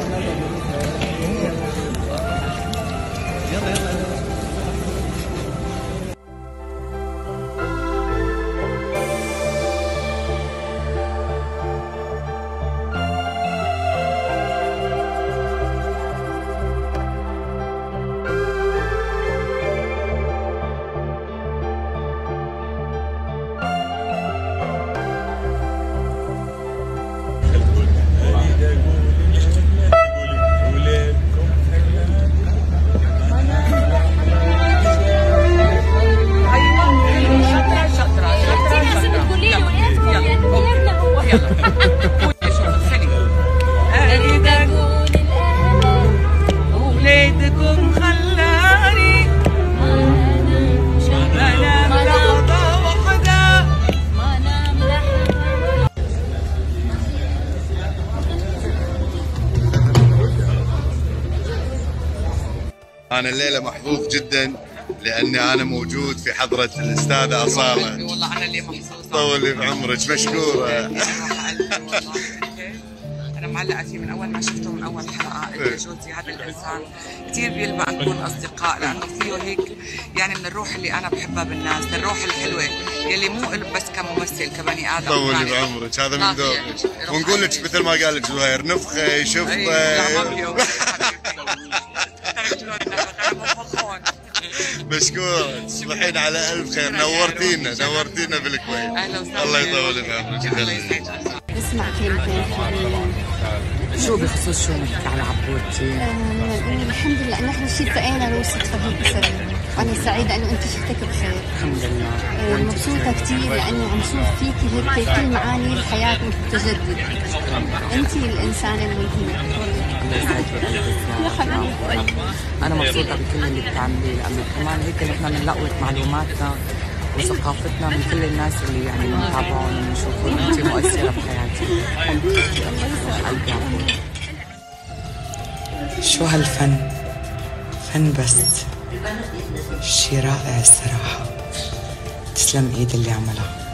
ولادكم خلاني بنام لحظة واحدة. أنا الليلة محظوظ جدا لأني أنا موجود في حضرة الأستاذة أصالة. والله أنا اللي محظوظة. طولي بعمرك، مشكورة. أنا معلقة فيه من أول ما شفته من أول حلقة. أنت جوزي هذا الإنسان كثير بيلبق نكون أصدقاء، لأنه فيه هيك يعني من الروح اللي أنا بحبها بالناس، الروح الحلوة يلي مو بس كممثل كبني آدم. طولي بعمرك، هذا من ذوقك. ونقول لك مثل ما قال لك زهير، نفخة شفطة. لا ما بيوم. مشكورة، تصبحين على ألف خير. نورتينا بالكويت. أهلا وسهلا. الله يطول بعمرك. اسمع كلمتين حلوين. شو بخصوص شو نحكي على عبورتي؟ الحمد لله انه احنا اتفقنا لو صدفه هيك بسلام، وانا سعيده انه انت شفتك بخير. الحمد لله. مبسوطه كثير لاني عم شوف فيكي هيك كل معاني الحياه متجدده. انت الانسانه الملهمه والله. يا حبيبتي أنا مبسوطة بكل اللي بتعمليه، لأنه كمان هيك نحن بنلقط معلوماتنا وثقافتنا من كل الناس اللي يعني بنتابعهم وبنشوفهم. أنت مؤثرة بحياتي. قلبي عفو. شو هالفن؟ فن بس شي رائع الصراحة. تسلم ايد اللي عملها.